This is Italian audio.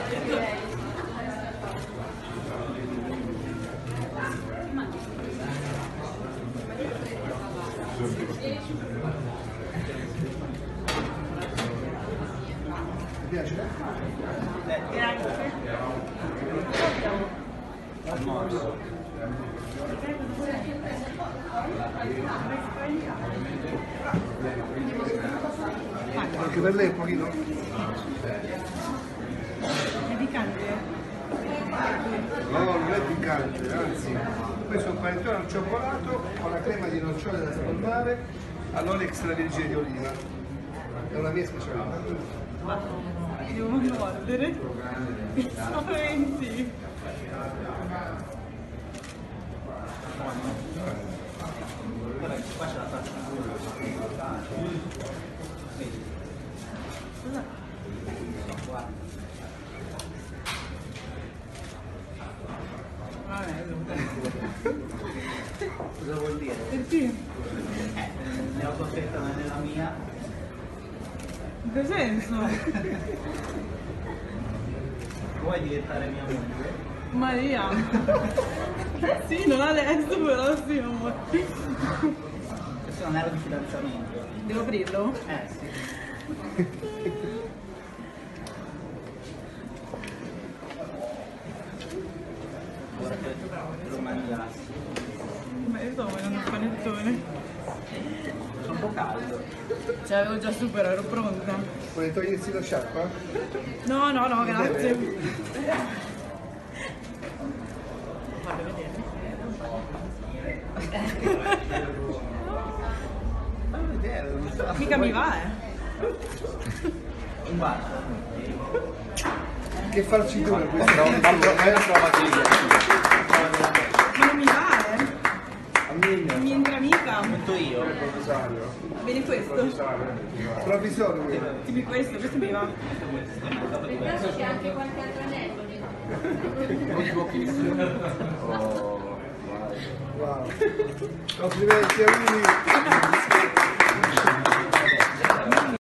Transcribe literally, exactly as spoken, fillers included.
Mi piace? Grazie. Anche per lei un pochino? È piccante? No, non è piccante, anzi, questo è un panettone al cioccolato con la crema di nocciole da spalmare all'olio extravergine di oliva. È una mia specialità. Devo mordere. Spaventi. Qua c'è la faccia. Cosa vuol dire? Perché? Eh, ne ho costretta nella mia. In che senso? Vuoi diventare mia moglie? Maria. Sì, non adesso, però sì, amore. Questo è un anello di fidanzamento. Devo aprirlo? Eh sì. Ora che te lo mangiassi. Ma io sto mangiando un panettone. È un po' caldo. Ce l'avevo già su, però ero pronta. Vuoi togliersi la sciarpa? No, no, no, grazie. Fammi vedere. Fammi vedere, non so. Mica mi va, eh. Un bacio. Che farcitura questa? È una prova di Ma non mi va, eh. A mille. Mi entra mica. Metto io. Provvisorio. Vedi questo? Provvisorio quello. Tipo questo, questo mi va. Per caso c'è anche qualche altro anello Oh, Wow. Complimenti a lui.